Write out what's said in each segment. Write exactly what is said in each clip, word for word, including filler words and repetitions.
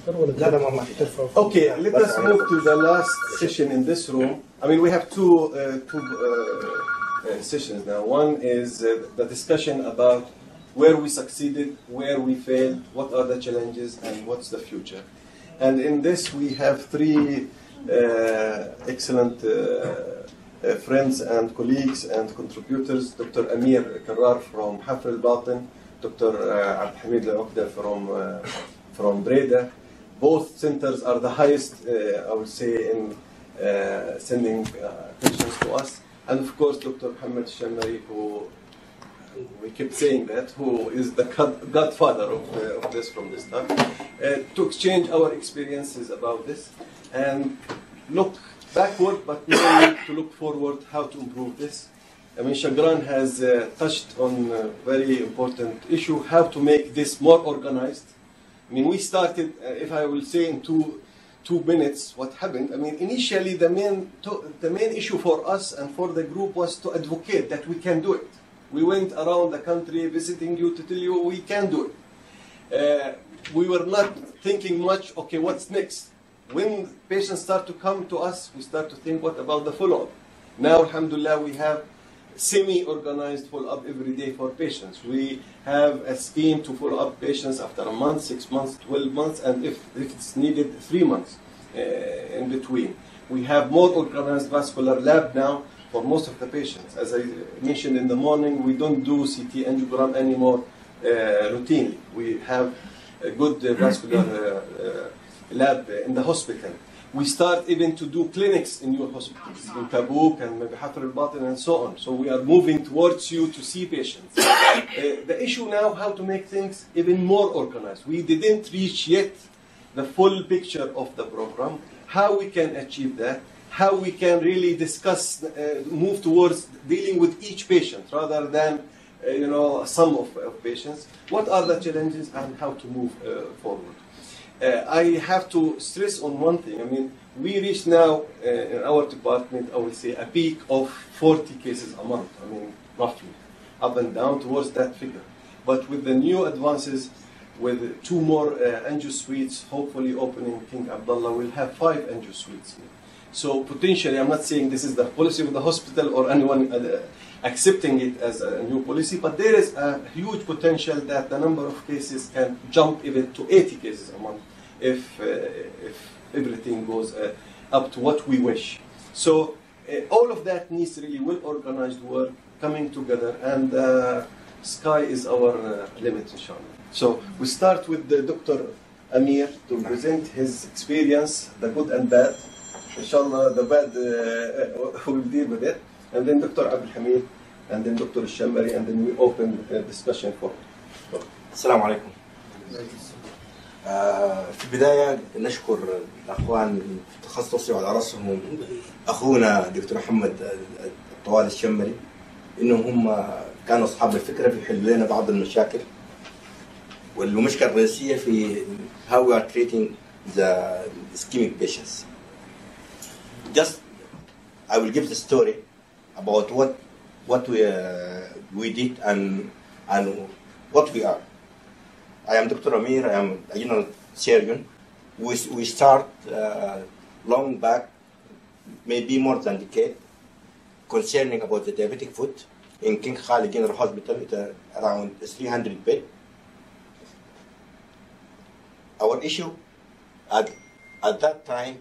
Okay, let us move to the last session in this room. I mean, we have two, uh, two uh, uh, sessions now. One is uh, the discussion about where we succeeded, where we failed, what are the challenges, and what's the future. And in this, we have three uh, excellent uh, uh, friends and colleagues and contributors. Doctor Amir Karrar from Hafr al-Batin, Doctor Uh, Abdelhamid Al-Uqda from, uh, from Breda. Both centers are the highest, uh, I would say, in uh, sending uh, patients to us. And of course, Doctor Mohammed Shamari, who we keep saying that, who is the godfather of, uh, of this from this stuff, uh, to exchange our experiences about this and look backward, but mainly to look forward how to improve this. I mean, Shagran has uh, touched on a very important issue, how to make this more organized. I mean, we started, uh, if I will say in two, two minutes what happened. I mean, initially the main, to, the main issue for us and for the group was to advocate that we can do it. We went around the country visiting you to tell you we can do it. Uh, we were not thinking much, okay, what's next? When patients start to come to us, we start to think, what about the follow-up? Now, alhamdulillah, we have semi-organized follow-up every day for patients. We have a scheme to follow up patients after a month, six months, twelve months, and if, if it's needed, three months uh, in between. We have more organized vascular lab now for most of the patients. As I mentioned in the morning, we don't do C T angiogram anymore uh, routinely. We have a good uh, vascular uh, uh, lab in the hospital. We start even to do clinics in your hospitals, in Tabuk and maybe Hafr al-Batin and so on. So we are moving towards you to see patients. Uh, the issue now, how to make things even more organized. We didn't reach yet the full picture of the program, how we can achieve that, how we can really discuss, uh, move towards dealing with each patient rather than uh, you know, a sum of, of patients. What are the challenges and how to move uh, forward? Uh, I have to stress on one thing. I mean, we reach now uh, in our department, I would say, a peak of forty cases a month. I mean, roughly, up and down towards that figure. But with the new advances, with two more uh, angio suites, hopefully opening King Abdullah, we'll have five angio suites here. So potentially, I'm not saying this is the policy of the hospital or anyone uh, accepting it as a new policy, but there is a huge potential that the number of cases can jump even to eighty cases a month if, uh, if everything goes uh, up to what we wish. So uh, all of that needs really well-organized work coming together, and uh, sky is our uh, limit, inshallah. So we start with the Doctor Amir to present his experience, the good and bad. Inshallah, the bad, uh, we'll deal with it. And then Doctor Abdelhamid, and then Doctor Shamari, and then we open the discussion for. السلام عليكم. في البداية نشكر الأخوان في تخصصي وعلى رأسهم أخونا دكتور محمد الطوال الشمري، إنهم هم كانوا أصحاب الفكرة في حل لنا بعض المشاكل والمشكلة الرئيسية في how we are treating the ischemic patients. Just I will give the story about what what we uh, we did and and what we are. I am Doctor Amir. I am a general surgeon. We we start uh, long back, maybe more than a decade, concerning about the diabetic foot in King Khalid General Hospital. It's uh, around three hundred bed. Our issue at at that time.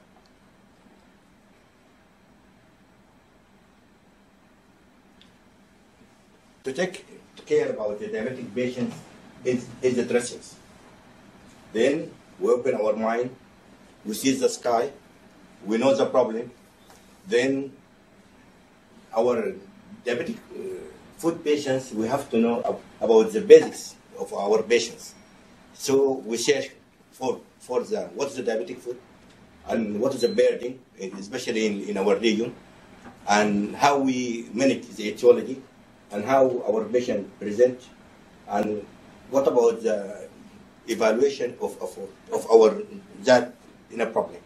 To take care about the diabetic patients is, is the dressings. Then we open our mind, we see the sky, we know the problem. Then our diabetic uh, foot patients, we have to know ab about the basics of our patients. So we search for, for the, what's the diabetic foot and what is the burden, especially in, in our region, and how we manage the etiology, and how our patient present, and what about the evaluation of, of, of our that in a problem.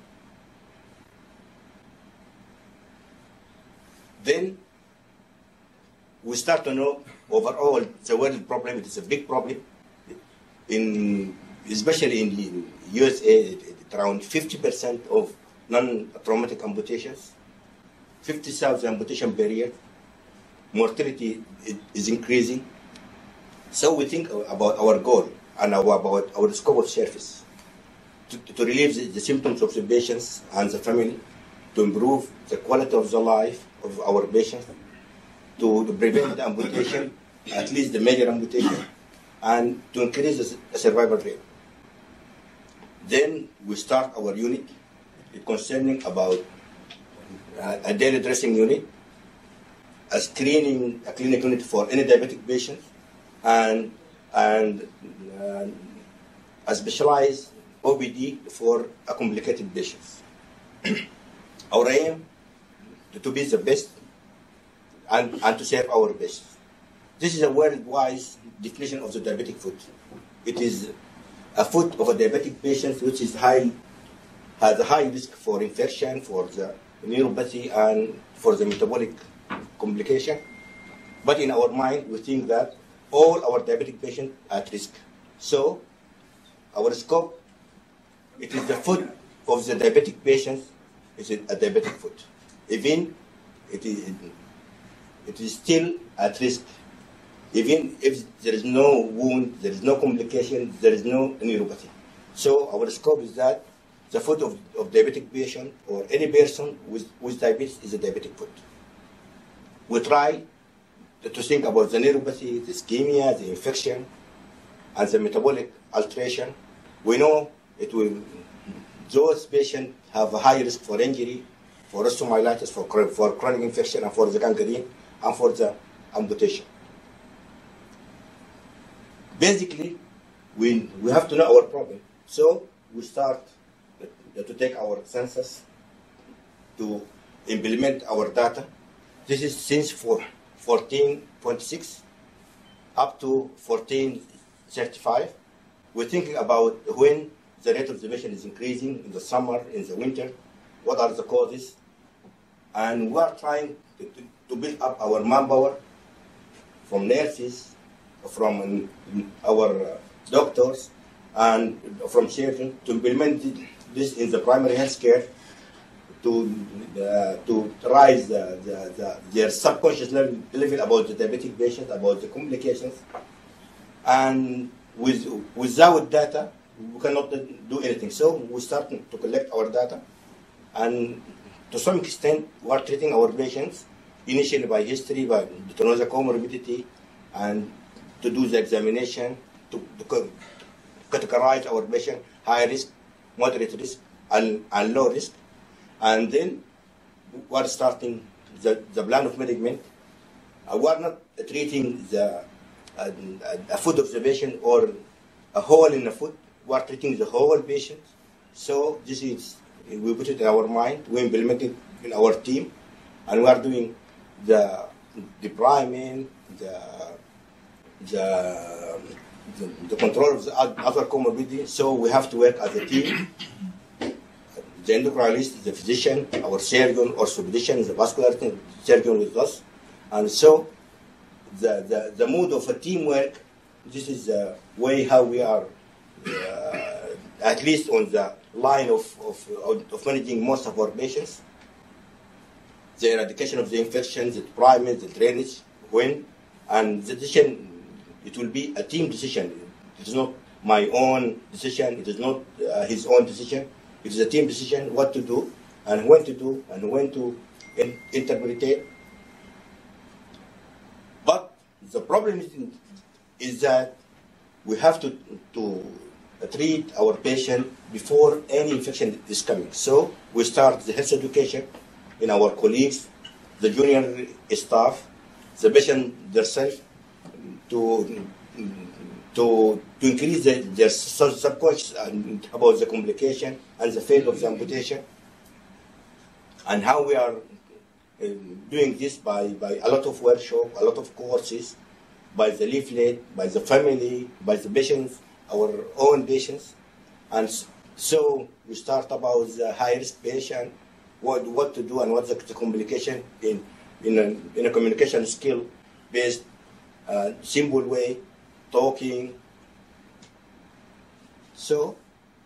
Then we start to know overall the world problem. It is a big problem. In especially in the U S A, it, it, around fifty percent of non-traumatic amputations, fifty thousand amputation per year. Mortality is increasing. So we think about our goal and our, about our scope of service to, to relieve the, the symptoms of the patients and the family, to improve the quality of the life of our patients, to, to prevent the amputation, at least the major amputation, and to increase the, the survival rate. Then we start our unit concerning about uh, a daily dressing unit, a screening, a clinic unit for any diabetic patient, and and uh, a specialized O P D for a complicated patients. Our aim to be the best and, and to serve our patients. This is a worldwide definition of the diabetic foot. It is a foot of a diabetic patient which is high, has a high risk for infection, for the neuropathy, and for the metabolic complication. But in our mind, we think that all our diabetic patients are at risk. So our scope, it is the foot of the diabetic patients, is a diabetic foot. Even it is, it is still at risk. Even if there is no wound, there is no complication, there is no neuropathy. So our scope is that the foot of, of diabetic patient or any person with, with diabetes is a diabetic foot. We try to think about the neuropathy, the ischemia, the infection, and the metabolic alteration. We know it will, those patients have a high risk for injury, for osteomyelitis, for, for chronic infection, and for the gangrene, and for the amputation. Basically, we, we have to know our problem. So we start to take our census, to implement our data. This is since for fourteen twenty-six up to fourteen thirty-five. We're thinking about when the rate of the patient is increasing in the summer, in the winter, what are the causes, and we are trying to, to, to build up our manpower from nurses, from our doctors, and from surgeons to implement this in the primary health care, to uh, to raise the, the, the, their subconscious level, level about the diabetic patient, about the complications. And with, without data, we cannot do anything. So we start to collect our data, and to some extent, we are treating our patients initially by history, by to know the comorbidity, and to do the examination, to, to categorize our patient high risk, moderate risk, and, and low risk. And then we are starting the, the plan of management. Uh, we are not treating the uh, a foot of the patient or a hole in the foot. We are treating the whole patient. So this is, we put it in our mind, we implement it in our team, and we are doing the deployment, the the, the, the control of the other comorbidity. So we have to work as a team. The endocrinologist, the physician, our surgeon or physician, the vascular surgeon with us. And so the, the, the mood of a teamwork, this is the way how we are, uh, at least on the line of, of, of managing most of our patients. The eradication of the infections, the deployment, the drainage, when, and the decision, it will be a team decision. It is not my own decision, it is not uh, his own decision. It is a team decision what to do and when to do and when to in interpret it. But the problem is, is that we have to, to treat our patient before any infection is coming. So we start the health education in our colleagues, the junior staff, the patient themselves, to to to increase the, their subconscious about the complication and the failure of the amputation, and how we are uh, doing this by, by a lot of workshops, a lot of courses, by the leaflet, by the family, by the patients, our own patients. And so we start about the high-risk patient, what, what to do and what's the, the communication in, in, a, in a communication skill-based, uh, simple way, talking. So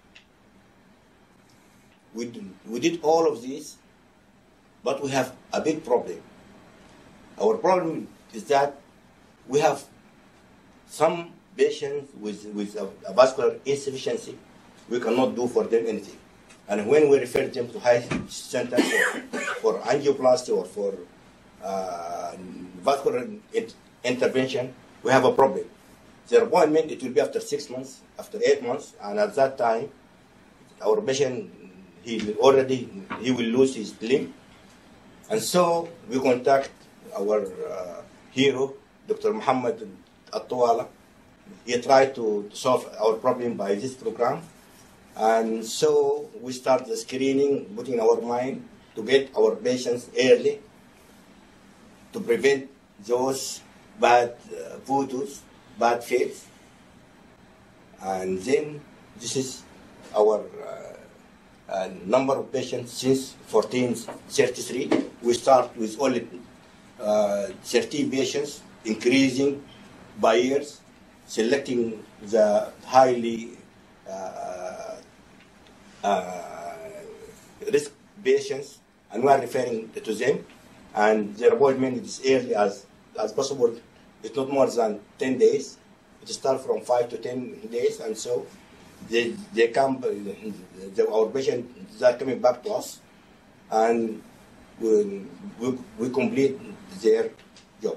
we did, we did all of this, but we have a big problem. Our problem is that we have some patients with, with a, a vascular insufficiency. We cannot do for them anything. And when we refer them to high center for, for angioplasty or for uh, vascular in intervention, we have a problem. Their appointment, it will be after six months, after eight months, and at that time, our patient, he will already, he will lose his limb. And so we contact our uh, hero, Doctor Muhammad At-Tawala. He tried to solve our problem by this program. And so we start the screening, putting our mind to get our patients early to prevent those bad uh, photos, bad faith. And then this is our uh, uh, number of patients since fourteen thirty-three. We start with only uh, thirty patients, increasing by years, selecting the highly uh, uh, risk patients, and we are referring to them. And their appointment is early as, as possible. It's not more than ten days. It starts from five to ten days, and so they, they come, the, our patients are coming back to us, and we, we, we complete their job.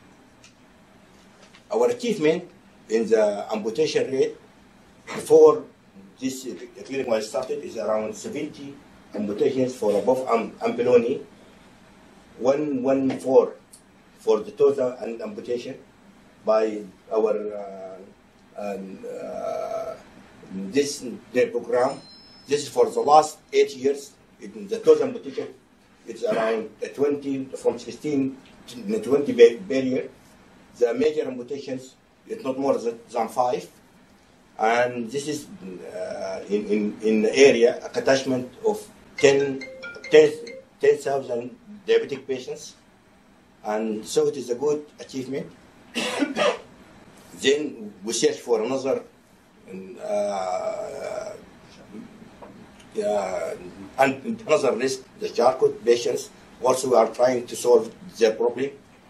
Our achievement in the amputation rate before this clinic was started is around seventy amputations for above um, Ampeloni, one one four for the total and amputation by our uh, and, uh, this the program. This is for the last eight years. It, the total amputation is around twenty from sixteen to twenty barrier. The major amputations is not more than five, and this is uh, in, in in the area a catchment of ten thousand diabetic patients, and so it is a good achievement. Then we search for another uh, uh, and another risk, the Charcot patients. Also, we are trying to solve their problem,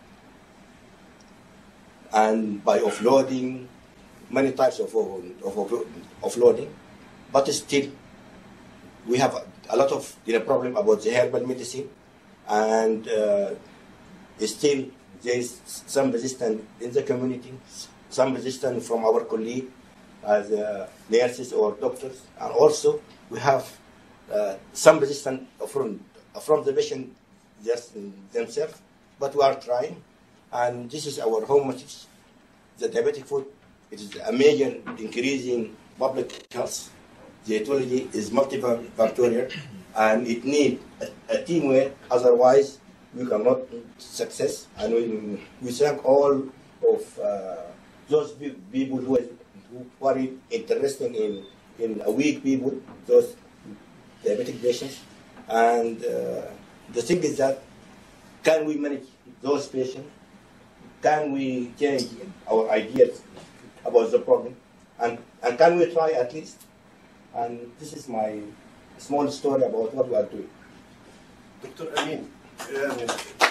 and by offloading, many types of, of, of offloading, but still we have a, a lot of you know, problem about the herbal medicine, and uh, still there is some resistance in the community, some resistance from our colleagues as uh, nurses or doctors, and also we have uh, some resistance from, from the patient just themselves, but we are trying, and this is our home message. The diabetic foot, it is a major increase in public health. The etiology is multifactorial, and it needs a, a teamwork, otherwise we cannot success. And we, we thank all of uh, those people who are, who are interested in, in a weak people, those diabetic patients. And uh, the thing is that, can we manage those patients? Can we change our ideas about the problem? And, and can we try at least? And this is my small story about what we are doing. Doctor Amin, um,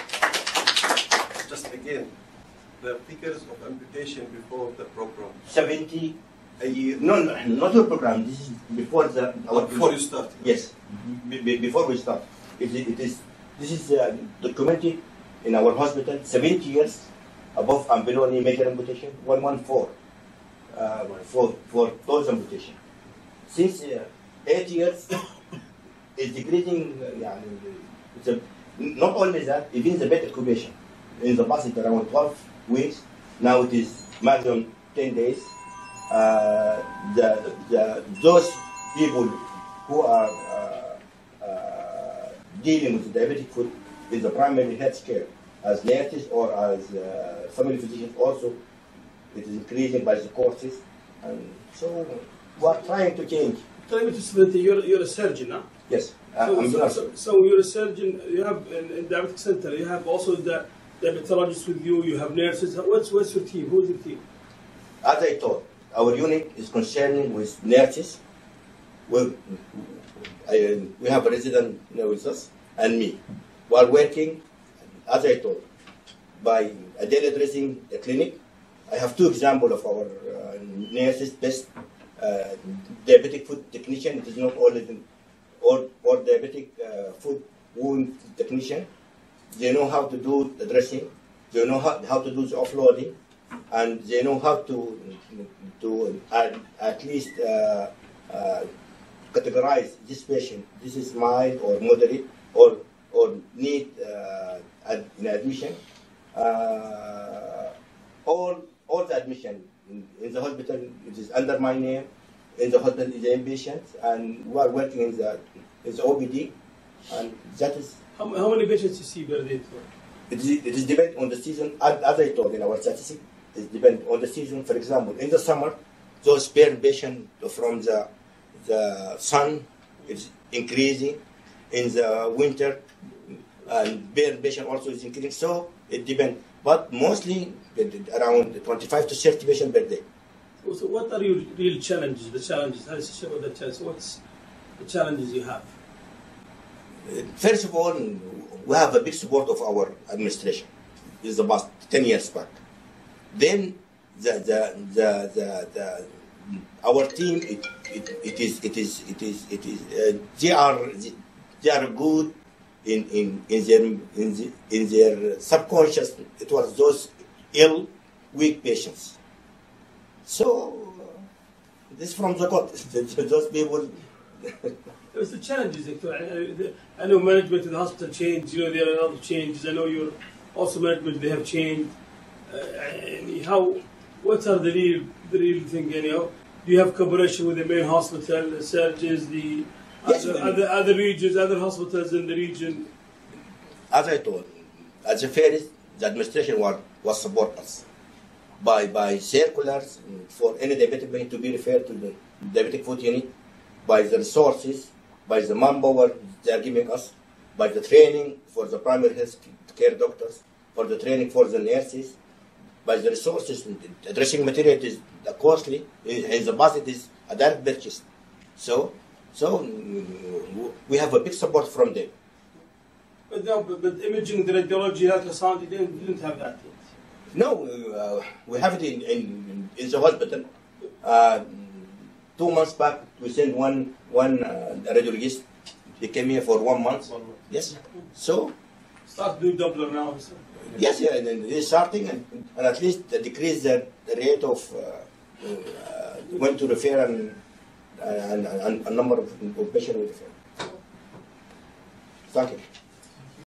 just again, the figures of amputation before the program. seventy a year. No, no, not the program. This is before the. Our before you start. Yes, mm-hmm. be, before we start. It, it is. This is uh, documented in our hospital. seventy years above Ampeloni major amputation. one one four uh, for for those amputation. Since uh, eight years, it's decreasing. Uh, it's a, not only that, even the bed incubation. In the past, it's around twelve weeks. Now it is maximum ten days. Uh, the, the, those people who are uh, uh, dealing with diabetic foot in the primary health care, as nurses or as uh, family physicians also, it is increasing by the courses. And so we are trying to change. Tell me, Mister you're, you're a surgeon, huh? Yes. Uh, so, I'm so, so, so you're a surgeon, you have in, in diabetic center, you have also the diabetologists with you, you have nurses. What's, what's your team? Who's your team? As I told, our unit is concerning with nurses. We, I, we have a resident with us and me. While working, as I told, by daily addressing the clinic, I have two examples of our uh, nurses, best uh, diabetic food technician. It is not only or, or diabetic uh, food wound technician. They know how to do the dressing. They know how, how to do the offloading, and they know how to to at, at least uh, uh, categorize this patient. This is mild or moderate or or need uh, ad, in admission. Uh, all all the admission in, in the hospital, it is under my name. In the hospital is the inpatient, and we are working in the in the O P D, and that is. How, how many patients you see per day? It is, it is depend on the season. As, as I told in our statistic, it depends on the season. For example, in the summer, those burn patients from the the sun is increasing. In the winter, and burn patient also is increasing. So it depends, but mostly around twenty-five to thirty patients per day. So what are your real challenges? The challenges. How is the challenges? What's the challenges you have? First of all, we have a big support of our administration. This is about ten years back. Then the the the, the, the our team it, it, it is it is it is it is uh, they are they are good in in in their in, the, in their subconscious. It was those ill, weak patients. So this from the God. Those people. What's the challenges, Doctor? I know management in the hospital changed. You know there are a lot of changes. I know you're also management. They have changed. Uh, and how? What are the real the real thing? You know, do you have cooperation with the main hospital, the surgeons, the yes, other, other other regions, other hospitals in the region? As I told, as a first, the administration was was support us by by circulars for any diabetic patient to be referred to the diabetic food unit, by the resources, by the manpower they are giving us, by the training for the primary health care doctors, for the training for the nurses, by the resources. The dressing material is costly, and the budget is a direct purchase. So, so we have a big support from them. But no, but, but imaging, the radiology, ultrasound, you didn't, didn't have that yet. No, uh, we have it in, in, in the hospital. Uh, two months back, we sent one one uh, radiologist. He came here for one month. One month. Yes. So. Start doing Doppler now. So. Yes, yeah, and they're starting, and, and at least decrease the, the rate of uh, uh, when to refer and, and, and, and a number of patients we refer. Thank you.